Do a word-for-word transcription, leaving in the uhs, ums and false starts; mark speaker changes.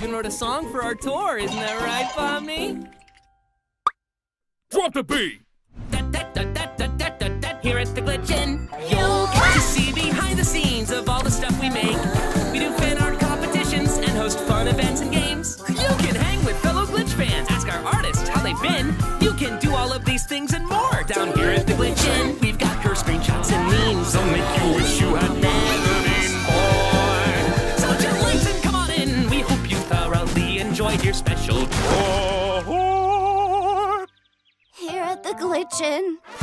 Speaker 1: even wrote a song for our tour, isn't that right, Pomni?
Speaker 2: Drop the beat!
Speaker 1: Here at the Glitchin', you'll get to see behind the scenes of all the stuff we make. We do fan art competitions and host fun events and games. You can hang with fellow Glitch fans, ask our artists how they've been. You can do all of these things and more down here at the Glitchin'. We've got her screenshots and memes, so make you wish you had never been born. So just links and come on in. We hope you thoroughly enjoyed your special tour.
Speaker 3: Here at the Glitchin'.